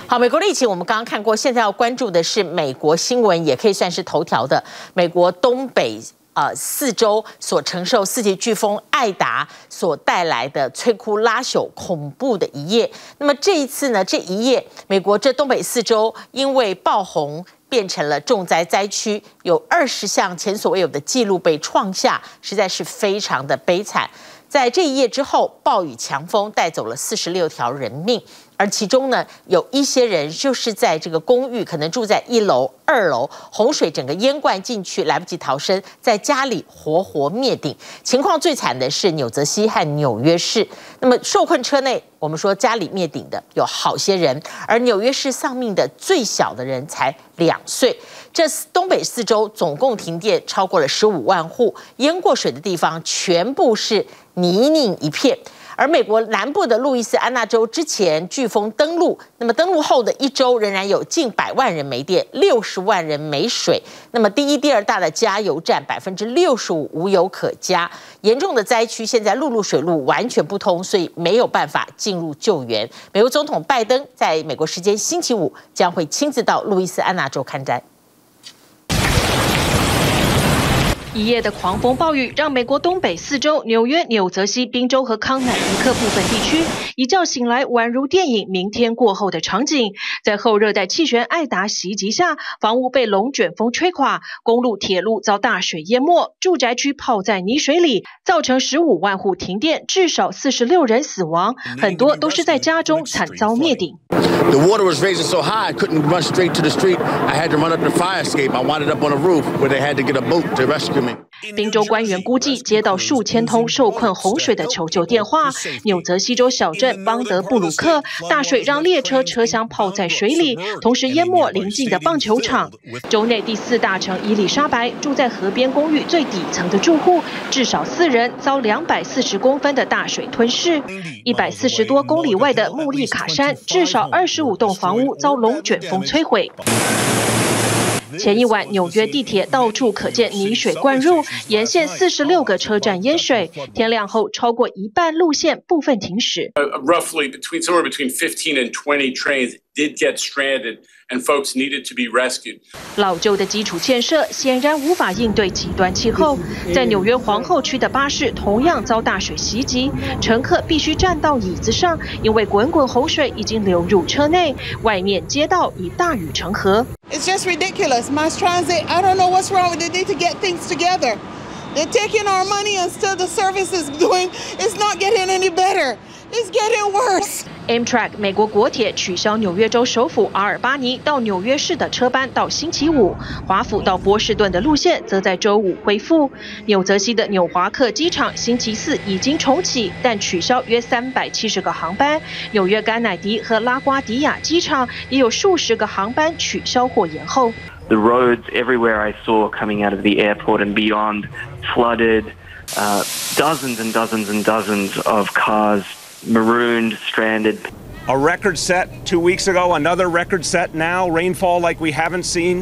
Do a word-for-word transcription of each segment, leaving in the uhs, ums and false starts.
好，美国的疫情我们刚刚看过，现在要关注的是美国新闻，也可以算是头条的，美国东北呃四州所承受四级飓风艾达所带来的摧枯拉朽、恐怖的一夜。那么这一次呢，这一夜，美国这东北四州因为爆红，变成了重灾灾区，有二十项前所未有的记录被创下，实在是非常的悲惨。在这一夜之后，暴雨强风带走了四十六条人命，而其中呢，有一些人就是在这个公寓，可能住在一楼、二楼，洪水整个淹灌进去，来不及逃生，在家里活活灭顶。情况最惨的是纽泽西和纽约市。那么受困车内，我们说家里灭顶的有好些人，而纽约市丧命的最小的人才两岁。这东北四州总共停电超过了十五万户，淹过水的地方全部是泥泞一片。而美国南部的路易斯安那州之前飓风登陆，那么登陆后的一周仍然有近百万人没电，六十万人没水。那么第一、第二大的加油站百分之六十五无油可加，严重的灾区现在陆路、水路完全不通，所以没有办法进入救援。美国总统拜登在美国时间星期五将会亲自到路易斯安那州看灾。 一夜的狂风暴雨让美国东北四州、纽约、纽泽西、宾州和康乃狄克部分地区一觉醒来，宛如电影《明天过后》的场景。在后热带气旋艾达袭击下，房屋被龙卷风吹垮，公路、铁路遭大水淹没，住宅区泡在泥水里，造成十五万户停电，至少四十六人死亡，很多都是在家中惨遭灭顶。 The water was raising so high, I couldn't run straight to the street. I had to run up the fire escape. I wound up on a roof where they had to get a boat to rescue me. 宾州官员估计接到数千通受困洪水的求救电话。纽泽西州小镇邦德布鲁克大水让列车车厢泡在水里，同时淹没邻近的棒球场。州内第四大城伊丽莎白，住在河边公寓最底层的住户至少四人遭两百四十公分的大水吞噬。一百四十多公里外的穆利卡山，至少二十五栋房屋遭龙卷风摧毁。前一晚，纽约地铁到处可见泥水灌入，沿线四十六个车站淹水。天亮后，超过一半路线部分停驶。 Uh, roughly between somewhere between fifteen and twenty trains did get stranded, and folks needed to be rescued. 老旧的基础建设显然无法应对极端气候。在纽约皇后区的巴士同样遭大水袭击，乘客必须站到椅子上，因为滚滚洪水已经流入车内，外面街道已大雨成河。 It's just ridiculous. Mass transit, I don't know what's wrong with it. They need to get things together. They're taking our money and still the service is doing, it's not getting any better. It's getting worse. Amtrak 美国国铁取消纽约州首府阿尔巴尼到纽约市的车班到星期五，华府到波士顿的路线则在周五恢复。纽泽西的纽华克机场星期四已经重启，但取消约三百七十个航班。纽约甘乃迪和拉瓜迪亚机场也有数十个航班取消或延后。 The roads everywhere I saw coming out of the airport and beyond flooded, uh, dozens and dozens and dozens of cars marooned, stranded. A record set two weeks ago, another record set now, rainfall like we haven't seen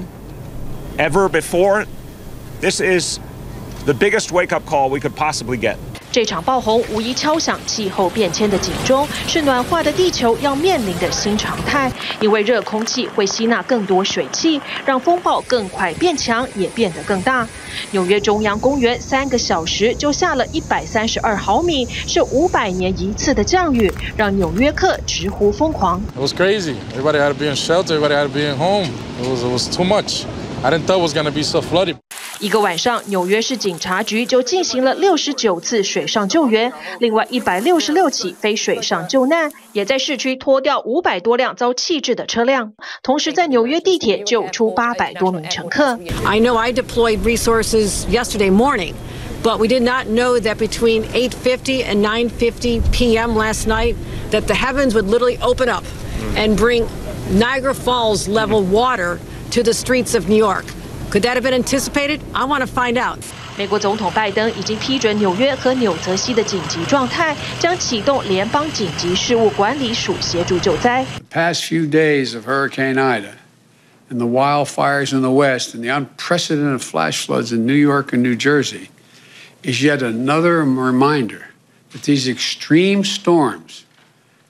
ever before. This is the biggest wake-up call we could possibly get. 这场爆红无疑敲响气候变迁的警钟，是暖化的地球要面临的新常态。因为热空气会吸纳更多水汽，让风暴更快变强，也变得更大。纽约中央公园三个小时就下了一百三十二毫米，是五百年一次的降雨，让纽约客直呼疯狂。 It was crazy. Everybody had to be in shelter. Everybody had to be in home. It was it was too much. I didn't think it was going to be so flooded. 一个晚上，纽约市警察局就进行了六十九次水上救援，另外一百六十六起非水上救难，也在市区拖掉五百多辆遭弃置的车辆。同时，在纽约地铁救出八百多名乘客。 I know I deployed resources yesterday morning, but we did not know that between eight fifty and nine fifty p m last night, that the heavens would literally open up and bring Niagara Falls level water to the streets of New York. Could that have been anticipated? I want to find out. 美国总统拜登已经批准纽约和纽泽西的紧急状态，将启动联邦紧急事务管理署协助救灾。 The past few days of Hurricane Ida and the wildfires in the West and the unprecedented flash floods in New York and New Jersey is yet another reminder that these extreme storms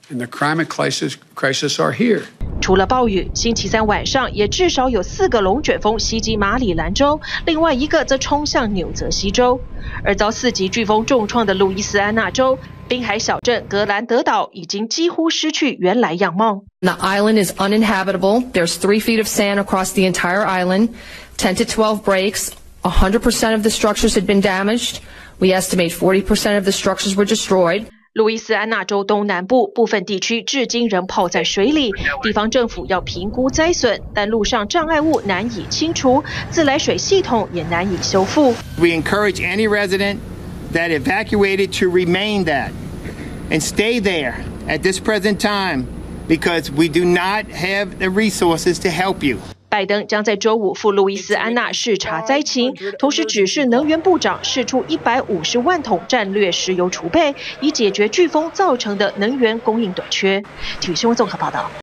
and the climate crisis crisis are here. 除了暴雨，星期三晚上也至少有四个龙卷风袭击马里兰州，另外一个则冲向纽泽西州。而遭四级飓风重创的路易斯安那州，滨海小镇格兰德岛已经几乎失去原来样貌。 The island is uninhabitable. There's three feet of sand across the entire island, ten to twelve breaks. one hundred percent of the structures had been damaged. We estimate forty percent of the structures were destroyed. 路易斯安那州东南部部分地区至今仍泡在水里，地方政府要评估灾损，但路上障碍物难以清除，自来水系统也难以修复。 We encourage any resident that evacuated to remain that and stay there at this present time because we do not have the resources to help you. 拜登将在周五赴路易斯安那视察灾情，同时指示能源部长释出一百五十万桶战略石油储备，以解决飓风造成的能源供应短缺。体育新闻综合报道。